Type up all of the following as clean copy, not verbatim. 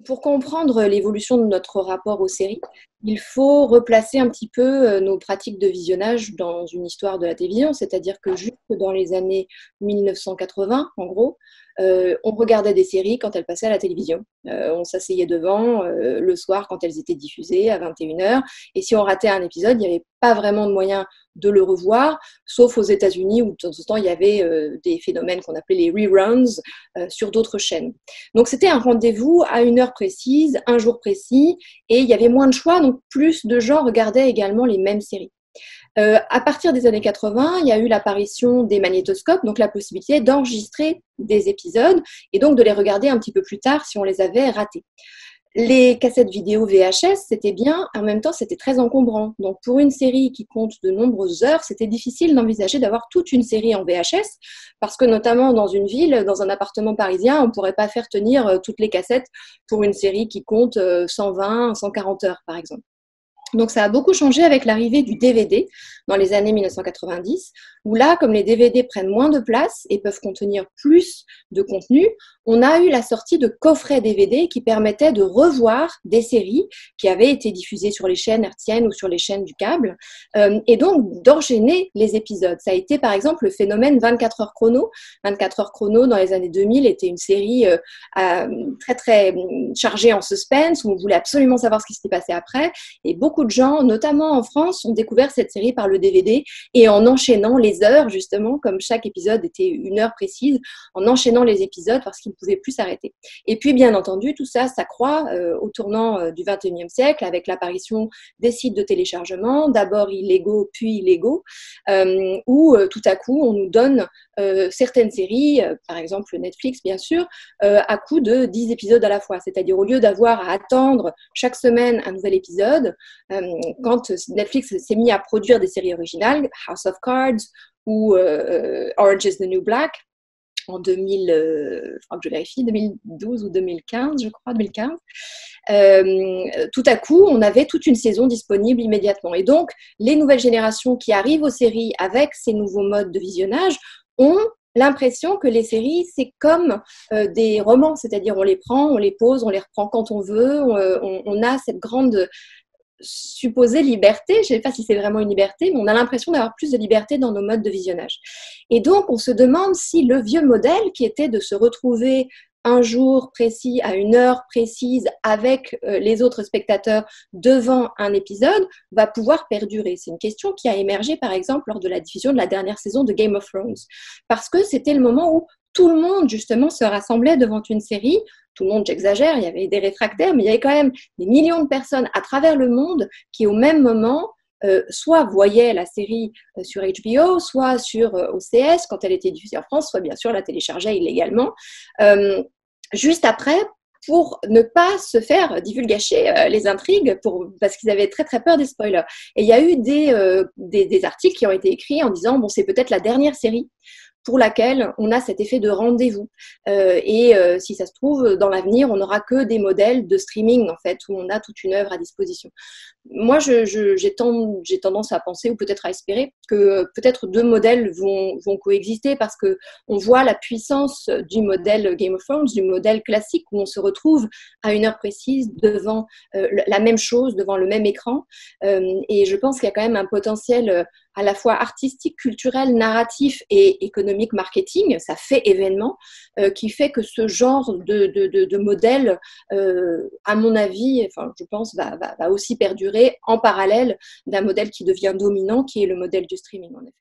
Pour comprendre l'évolution de notre rapport aux séries, il faut replacer un petit peu nos pratiques de visionnage dans une histoire de la télévision, c'est-à-dire que jusque dans les années 1980, en gros, on regardait des séries quand elles passaient à la télévision. On s'asseyait devant le soir quand elles étaient diffusées à 21h, et si on ratait un épisode, il n'y avait pas vraiment de moyen de le revoir, sauf aux États-Unis où de temps en temps il y avait des phénomènes qu'on appelait les reruns sur d'autres chaînes. Donc c'était un rendez-vous à une heure précise, un jour précis, et il y avait moins de choix, donc plus de gens regardaient également les mêmes séries. À partir des années 80, il y a eu l'apparition des magnétoscopes, donc la possibilité d'enregistrer des épisodes et donc de les regarder un petit peu plus tard si on les avait ratés. Les cassettes vidéo VHS, c'était bien, en même temps, c'était très encombrant. Donc, pour une série qui compte de nombreuses heures, c'était difficile d'envisager d'avoir toute une série en VHS, parce que notamment dans une ville, dans un appartement parisien, on ne pourrait pas faire tenir toutes les cassettes pour une série qui compte 120, 140 heures, par exemple. Donc ça a beaucoup changé avec l'arrivée du DVD dans les années 1990, où là, comme les DVD prennent moins de place et peuvent contenir plus de contenu, on a eu la sortie de coffrets DVD qui permettaient de revoir des séries qui avaient été diffusées sur les chaînes hertziennes ou sur les chaînes du câble, et donc d'enchaîner les épisodes. Ça a été par exemple le phénomène 24 heures chrono. 24 heures chrono dans les années 2000 était une série très très chargée en suspense, où on voulait absolument savoir ce qui s'était passé après, et beaucoup de gens, notamment en France, ont découvert cette série par le DVD et en enchaînant les heures, justement, comme chaque épisode était une heure précise, en enchaînant les épisodes parce qu'ils ne pouvaient plus s'arrêter. Et puis, bien entendu, tout ça s'accroît au tournant du XXIe siècle avec l'apparition des sites de téléchargement, d'abord illégaux, puis illégaux, où tout à coup, on nous donne certaines séries, par exemple Netflix, bien sûr, à coup de 10 épisodes à la fois. C'est-à-dire, au lieu d'avoir à attendre chaque semaine un nouvel épisode, quand Netflix s'est mis à produire des séries originales, House of Cards ou Orange is the New Black, en 2000, je crois que je vérifie, 2012 ou 2015, je crois, 2015, tout à coup, on avait toute une saison disponible immédiatement. Et donc, les nouvelles générations qui arrivent aux séries avec ces nouveaux modes de visionnage ont l'impression que les séries, c'est comme des romans, c'est-à-dire on les prend, on les pose, on les reprend quand on veut, on a cette grande supposée liberté, je ne sais pas si c'est vraiment une liberté, mais on a l'impression d'avoir plus de liberté dans nos modes de visionnage. Et donc, on se demande si le vieux modèle qui était de se retrouver un jour précis, à une heure précise, avec les autres spectateurs devant un épisode, va pouvoir perdurer. C'est une question qui a émergé, par exemple, lors de la diffusion de la dernière saison de Game of Thrones. Parce que c'était le moment où tout le monde, justement, se rassemblait devant une série. Tout le monde, j'exagère, il y avait des réfractaires, mais il y avait quand même des millions de personnes à travers le monde qui, au même moment, soit voyaient la série sur HBO, soit sur OCS quand elle était diffusée en France, soit bien sûr la téléchargeaient illégalement, juste après, pour ne pas se faire divulgacher les intrigues, parce qu'ils avaient très très peur des spoilers. Et il y a eu des articles qui ont été écrits en disant, bon, c'est peut-être la dernière série pour laquelle on a cet effet de rendez-vous. Si ça se trouve, dans l'avenir, on n'aura que des modèles de streaming, en fait, où on a toute une œuvre à disposition. Moi, j'ai tendance à penser, ou peut-être à espérer, que peut-être deux modèles vont coexister, parce qu'on voit la puissance du modèle Game of Thrones, du modèle classique, où on se retrouve à une heure précise devant la même chose, devant le même écran. Et je pense qu'il y a quand même un potentiel à la fois artistique, culturel, narratif et économique marketing, ça fait événement, qui fait que ce genre de modèle, à mon avis, enfin, je pense, va aussi perdurer en parallèle d'un modèle qui devient dominant, qui est le modèle du streaming, en effet.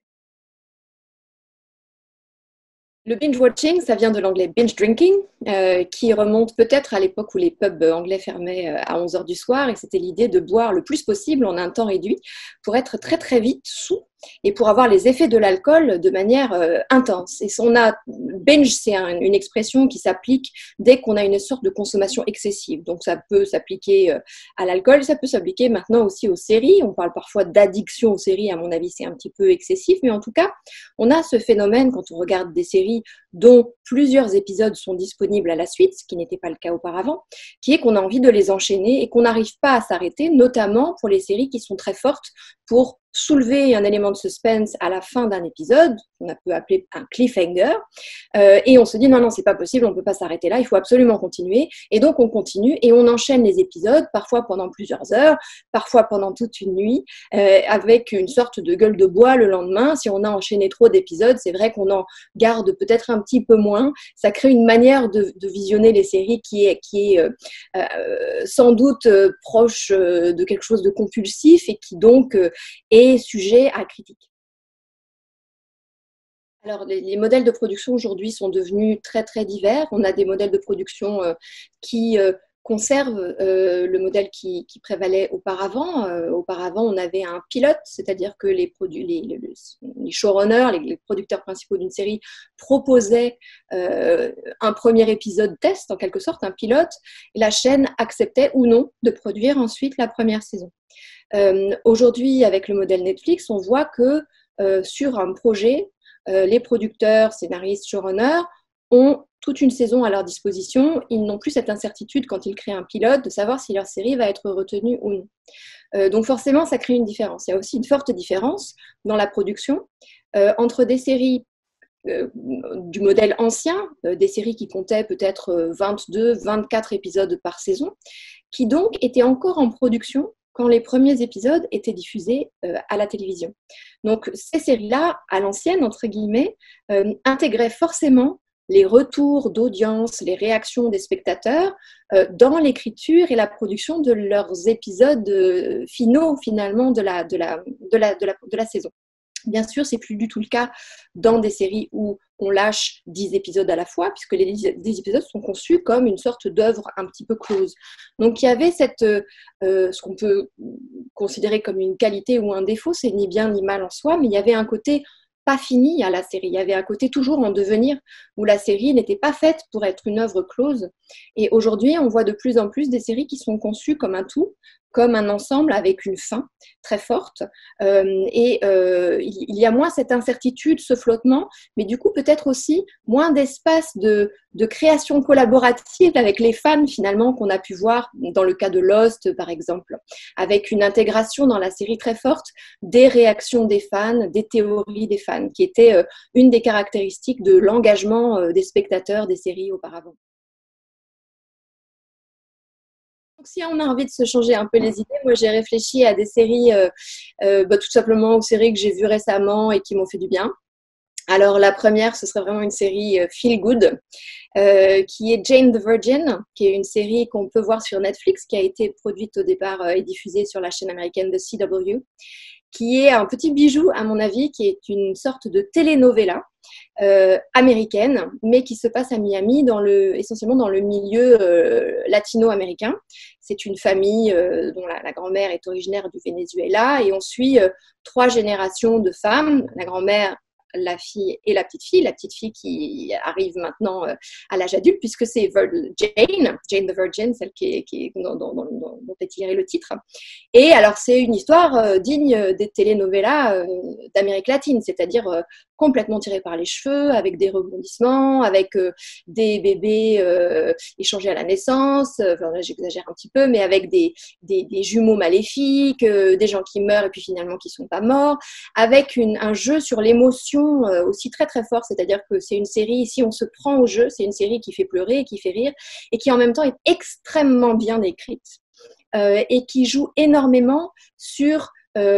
Le binge-watching, ça vient de l'anglais binge drinking, qui remonte peut-être à l'époque où les pubs anglais fermaient à 11 heures du soir, et c'était l'idée de boire le plus possible en un temps réduit pour être très très vite sous et pour avoir les effets de l'alcool de manière intense. Et binge, c'est une expression qui s'applique dès qu'on a une sorte de consommation excessive. Donc ça peut s'appliquer à l'alcool, ça peut s'appliquer maintenant aussi aux séries. On parle parfois d'addiction aux séries, à mon avis c'est un petit peu excessif, mais en tout cas, on a ce phénomène quand on regarde des séries dont plusieurs épisodes sont disponibles à la suite, ce qui n'était pas le cas auparavant, qui est qu'on a envie de les enchaîner et qu'on n'arrive pas à s'arrêter, notamment pour les séries qui sont très fortes pour soulever un élément de suspense à la fin d'un épisode, qu'on peut appeler un cliffhanger, et on se dit non, c'est pas possible, on peut pas s'arrêter là, il faut absolument continuer, et donc on continue et on enchaîne les épisodes, parfois pendant plusieurs heures, parfois pendant toute une nuit, avec une sorte de gueule de bois le lendemain. Si on a enchaîné trop d'épisodes, c'est vrai qu'on en garde peut-être un petit peu moins. Ça crée une manière de visionner les séries qui est sans doute proche de quelque chose de compulsif et qui donc est sujet à critique. Alors, les modèles de production aujourd'hui sont devenus très, très divers. On a des modèles de production qui conservent le modèle qui prévalait auparavant. Auparavant, on avait un pilote, c'est-à-dire que les showrunners, les producteurs principaux d'une série proposaient un premier épisode test, en quelque sorte, un pilote, et la chaîne acceptait ou non de produire ensuite la première saison. Aujourd'hui, avec le modèle Netflix, on voit que sur un projet, les producteurs, scénaristes, showrunners ont toute une saison à leur disposition. Ils n'ont plus cette incertitude quand ils créent un pilote de savoir si leur série va être retenue ou non. Donc forcément, ça crée une différence. Il y a aussi une forte différence dans la production entre des séries du modèle ancien, des séries qui comptaient peut-être 22, 24 épisodes par saison, qui donc étaient encore en production quand les premiers épisodes étaient diffusés à la télévision. Donc ces séries-là, à l'ancienne, entre guillemets, intégraient forcément les retours d'audience, les réactions des spectateurs dans l'écriture et la production de leurs épisodes finaux, finalement, de la saison. Bien sûr, c'est plus du tout le cas dans des séries où on lâche 10 épisodes à la fois, puisque les 10 épisodes sont conçus comme une sorte d'œuvre un petit peu close. Donc il y avait ce qu'on peut considérer comme une qualité ou un défaut, c'est ni bien ni mal en soi, mais il y avait un côté pas fini à la série. Il y avait un côté toujours en devenir, où la série n'était pas faite pour être une œuvre close. Et aujourd'hui, on voit de plus en plus des séries qui sont conçues comme un tout, comme un ensemble avec une fin très forte. Il y a moins cette incertitude, ce flottement, mais du coup peut-être aussi moins d'espace de création collaborative avec les fans finalement qu'on a pu voir dans le cas de Lost par exemple, avec une intégration dans la série très forte des réactions des fans, des théories des fans, qui était une des caractéristiques de l'engagement des spectateurs des séries auparavant. Donc, si on a envie de se changer un peu les idées, moi j'ai réfléchi à des séries, tout simplement aux séries que j'ai vues récemment et qui m'ont fait du bien. Alors la première, ce serait vraiment une série feel good, qui est Jane the Virgin, qui est une série qu'on peut voir sur Netflix, qui a été produite au départ et diffusée sur la chaîne américaine de CW, qui est un petit bijou à mon avis, qui est une sorte de telenovela américaine, mais qui se passe à Miami, essentiellement dans le milieu latino-américain. C'est une famille dont la grand-mère est originaire du Venezuela, et on suit 3 générations de femmes. La grand-mère, la fille et la petite fille qui arrive maintenant à l'âge adulte, puisque c'est Jane the Virgin, celle dont est tiré le titre. Et alors c'est une histoire digne des telenovelas d'Amérique latine, c'est-à-dire complètement tirée par les cheveux, avec des rebondissements, avec des bébés échangés à la naissance, enfin là j'exagère un petit peu, mais avec des jumeaux maléfiques, des gens qui meurent et puis finalement qui ne sont pas morts, avec un jeu sur l'émotion aussi très très fort, c'est-à-dire que c'est une série, ici on se prend au jeu, c'est une série qui fait pleurer, qui fait rire, et qui en même temps est extrêmement bien écrite, et qui joue énormément sur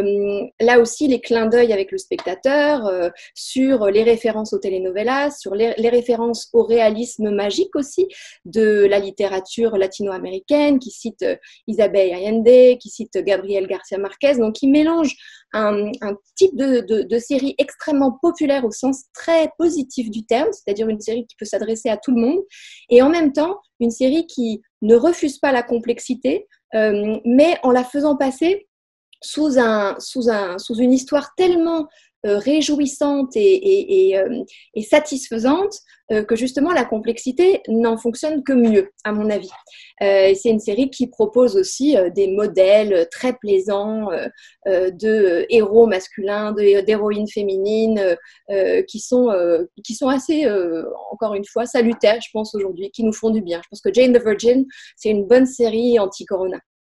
là aussi les clins d'œil avec le spectateur, sur les références aux telenovelas, sur les références au réalisme magique aussi de la littérature latino-américaine, qui cite Isabel Allende, qui cite Gabriel García Márquez, donc qui mélange un type de série extrêmement populaire au sens très positif du terme, c'est-à-dire une série qui peut s'adresser à tout le monde, et en même temps une série qui ne refuse pas la complexité, mais en la faisant passer sous une histoire tellement réjouissante et satisfaisante que justement la complexité n'en fonctionne que mieux, à mon avis. C'est une série qui propose aussi des modèles très plaisants de héros masculins, d'héroïnes féminines qui sont assez, encore une fois, salutaires, je pense, aujourd'hui, qui nous font du bien. Je pense que Jane the Virgin, c'est une bonne série anti-corona.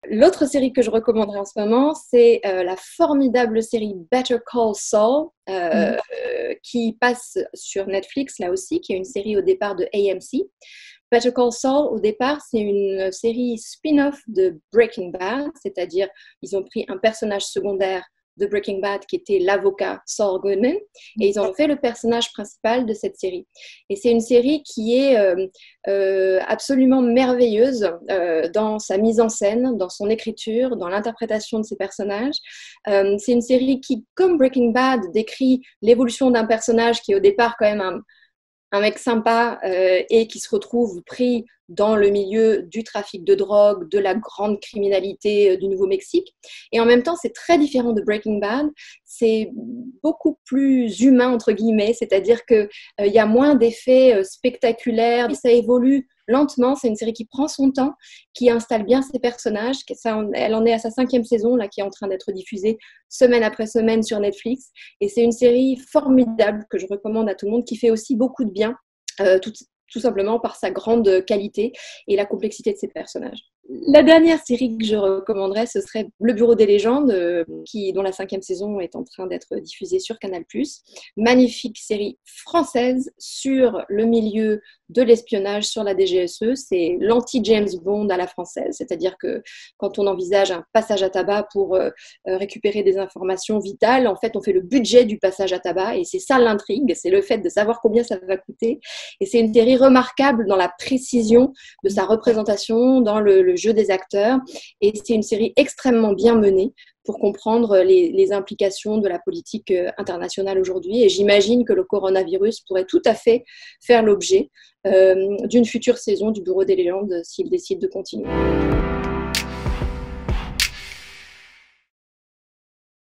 L'autre série que je recommanderais en ce moment, c'est la formidable série Better Call Saul, qui passe sur Netflix là aussi, qui est une série au départ de AMC. Better Call Saul, au départ, c'est une série spin-off de Breaking Bad, c'est-à-dire ils ont pris un personnage secondaire de Breaking Bad qui était l'avocat Saul Goodman et ils ont fait le personnage principal de cette série. Et c'est une série qui est absolument merveilleuse dans sa mise en scène, dans son écriture, dans l'interprétation de ses personnages. C'est une série qui, comme Breaking Bad, décrit l'évolution d'un personnage qui est au départ quand même un mec sympa et qui se retrouve pris dans le milieu du trafic de drogue, de la grande criminalité du Nouveau-Mexique. Et en même temps, c'est très différent de Breaking Bad. C'est beaucoup plus humain, entre guillemets, c'est-à-dire qu'il y a moins d'effets spectaculaires. Ça évolue lentement. C'est une série qui prend son temps, qui installe bien ses personnages. Elle en est à sa 5e saison, là, qui est en train d'être diffusée semaine après semaine sur Netflix. Et c'est une série formidable que je recommande à tout le monde, qui fait aussi beaucoup de bien, tout simplement par sa grande qualité et la complexité de ses personnages. La dernière série que je recommanderais, ce serait Le Bureau des légendes, dont la 5e saison est en train d'être diffusée sur Canal+. Magnifique série française sur le milieu de l'espionnage, sur la DGSE. C'est l'anti-James Bond à la française, c'est-à-dire que quand on envisage un passage à tabac pour récupérer des informations vitales, en fait, on fait le budget du passage à tabac et c'est ça l'intrigue, c'est le fait de savoir combien ça va coûter. Et c'est une série remarquable dans la précision de sa représentation, dans le jeu des acteurs, et c'est une série extrêmement bien menée pour comprendre les implications de la politique internationale aujourd'hui. Et j'imagine que le coronavirus pourrait tout à fait faire l'objet d'une future saison du Bureau des légendes s'il décide de continuer.